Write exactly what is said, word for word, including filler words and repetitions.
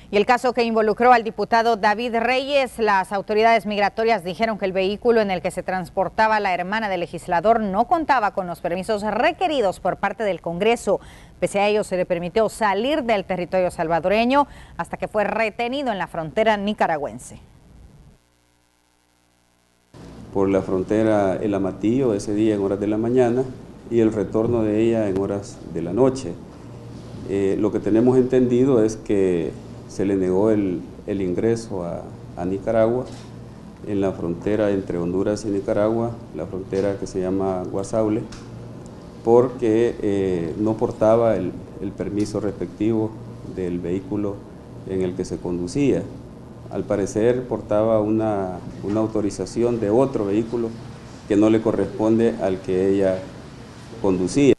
Y el caso que involucró al diputado David Reyes, las autoridades migratorias dijeron que el vehículo en el que se transportaba la hermana del legislador no contaba con los permisos requeridos por parte del Congreso. Pese a ello, se le permitió salir del territorio salvadoreño hasta que fue retenido en la frontera nicaragüense. Por la frontera El Amatillo ese día en horas de la mañana y el retorno de ella en horas de la noche. Eh, lo que tenemos entendido es que se le negó el, el ingreso a, a Nicaragua en la frontera entre Honduras y Nicaragua, la frontera que se llama Guasaule, porque eh, no portaba el, el permiso respectivo del vehículo en el que se conducía. Al parecer portaba una, una autorización de otro vehículo que no le corresponde al que ella conducía.